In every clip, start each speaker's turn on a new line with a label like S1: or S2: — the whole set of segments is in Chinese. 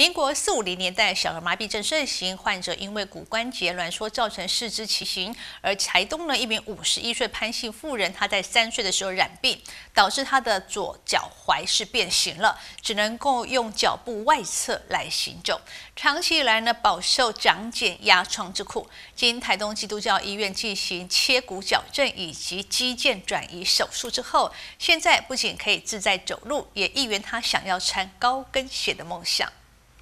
S1: 民国4、50年代，小儿麻痹症盛行，患者因为骨关节挛缩造成四肢畸形。而台东呢，一名51岁潘姓妇人，她在3岁的时候染病，导致她的左脚踝是变形了，只能够用脚部外侧来行走。长期以来呢，饱受长茧压疮之苦。经台东基督教医院进行切骨矫正以及肌腱转移手术之后，现在不仅可以自在走路，也一圆她想要穿高跟鞋的梦想。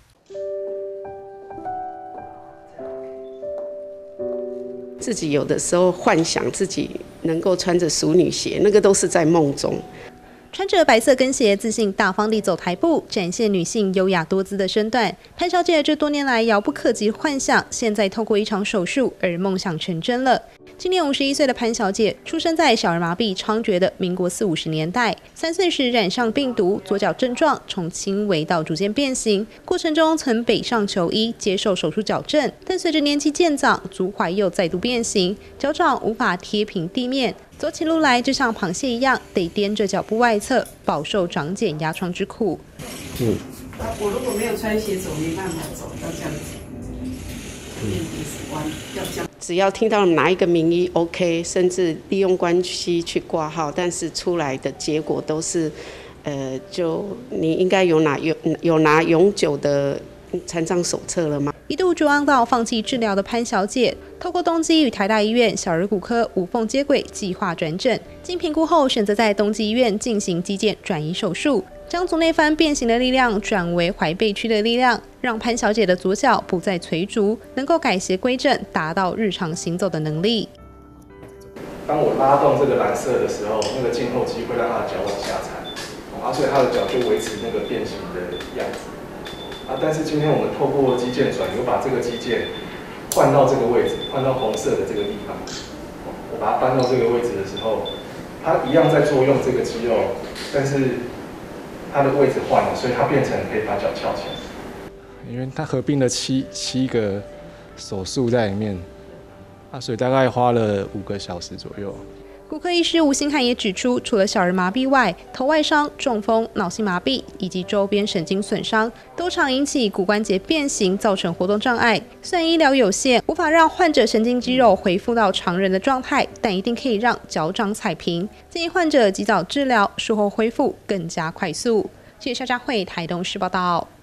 S2: 自己有的时候幻想自己能够穿着淑女鞋，那个都是在梦中。
S3: 穿着白色跟鞋，自信大方地走台步，展现女性优雅多姿的身段。潘小姐这多年来遥不可及的幻想，现在透过一场手术而梦想成真了。今年51岁的潘小姐，出生在小儿麻痹猖獗的民国40、50年代。3岁时染上病毒，左脚症状从轻微到逐渐变形，过程中曾北上求医，接受手术矫正，但随着年纪渐长，足踝又再度变形，脚掌无法贴平地面。走起路来就像螃蟹一样，得踮着脚部外侧，饱受长茧压疮之苦。
S2: 我如果没有穿鞋走，没办法走，要这样子，面鼻子弯，要这样。只要听到哪一个名医 OK， 甚至利用关系去挂号，但是出来的结果都是，就你应该有拿永久的残障手册了吗？
S3: 一度绝望到放弃治疗的潘小姐，透过东基与台大医院小儿骨科无缝接轨计划转诊，经评估后选择在东基医院进行肌腱转移手术，将左内翻变形的力量转为踝背区的力量，让潘小姐的左脚不再垂足，能够改邪归正，达到日常行走的能力。
S4: 当我拉动这个蓝色的时候，那个胫后肌会让她的脚往下踩，所以她的脚就维持那个变形的样子。但是今天我们透过肌腱转移，我把这个肌腱换到这个位置，换到红色的这个地方。我把它搬到这个位置的时候，它一样在作用这个肌肉，但是它的位置换了，所以它变成可以把脚翘起来。
S5: 因为它合并了七个手术在里面，所以大概花了5个小时左右。
S3: 骨科医师吴新汉也指出，除了小儿麻痹外，头外伤、中风、脑性麻痹以及周边神经损伤，都常引起骨关节变形，造成活动障碍。虽然医疗有限，无法让患者神经肌肉恢复到常人的状态，但一定可以让脚掌踩平。建议患者及早治疗，术后恢复更加快速。记者夏佳慧台东市报道。